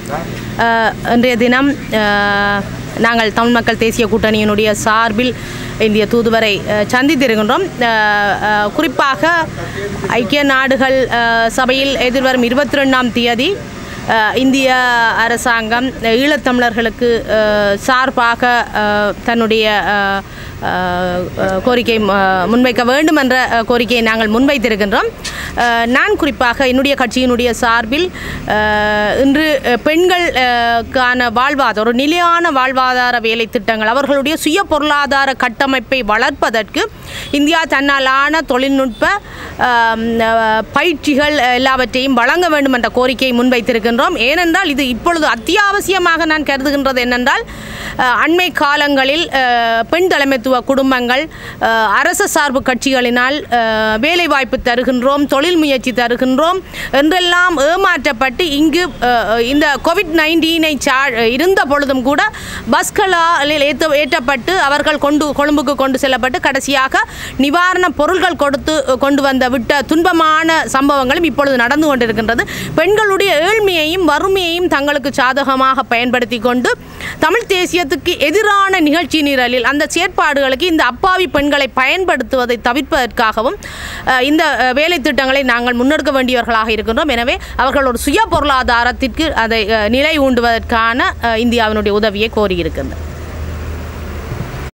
இன்றைய தினம் நாங்கள் தமிழ் மக்கள் தேசிய கூட்டணியினுடைய சார்பில் இந்திய தூதுவரை சந்தித்திருக்கின்றோம். குறிப்பாக ஐக்கிய நாடுகள் சபையில் எதிர்வரும் 22ஆம் தேதி இந்திய அரசாங்கம் ஈழத்தமிழர்களுக்கு சார்பாக தன்னுடைய கோரிக்கை முன்வைக்க வேண்டும் என்ற கோரிக்கையை நாங்கள் முன்வைத்திருக்கின்றோம். நான் குறிப்பாக என்னுடைய கட்சியினுடைய சார்பில் இன்று பெண்களுக்கான வாழ்வாதார ஒரு நிலையான வாழ்வாதார வேலை திட்டங்கள் அவர்களுடைய சுய பொருளாதார கட்டமைப்பை வளர்ப்பதற்கு இந்தியா தன்னாலான தொழில்நுட்ப பயிற்சிகள் எல்லாவற்றையும் வழங்க வேண்டும் என்ற கோரிக்கையை முன்வைத்திருக்கின்றோம். ஏனென்றால் இது இப்பொழுது அத்தியாவசியமாக நான் கருதுகின்றது என்னென்றால் அண்மை காலங்களில் பெண் தலைமைத்துவ குடும்பங்கள் அரசு சார்பு கட்சிகளினால் வேலைவாய்ப்பு தருகின்றோம், தொழில் முயற்சி தருகின்றோம் என்றெல்லாம் ஏமாற்றப்பட்டு இங்கு இந்த கோவிட்-19 இருந்த பொழுதும் கூட பஸ்களில் ஏற்றப்பட்டு அவர்கள் கொழும்புக்கு கொண்டு செல்லப்பட்டு கடைசியாக நிவாரண பொருட்கள் கொண்டு வந்த விட்ட துன்பமான சம்பவங்களும் இப்பொழுது நடந்து கொண்டிருக்கின்றது. பெண்களுடைய ஏழ்மையையும் வறுமையையும் தங்களுக்கு சாதகமாக பயன்படுத்தி கொண்டு தமிழ் தேசியத்துக்கு எதிரான நிகழ்ச்சி நிரலில் அந்த செயற்பாடுகளுக்கு இந்த அப்பாவி பெண்களை பயன்படுத்துவதை தவிர்ப்பதற்காகவும் இந்த வேலை திட்டங்களை நாங்கள் முன்னெடுக்க வேண்டியவர்களாக இருக்கின்றோம். எனவே அவர்கள் ஒரு சுய பொருளாதாரத்திற்கு அதை நிலை ஊண்டுவதற்கான இந்தியாவினுடைய உதவியை கோரியிருக்கின்றனர்.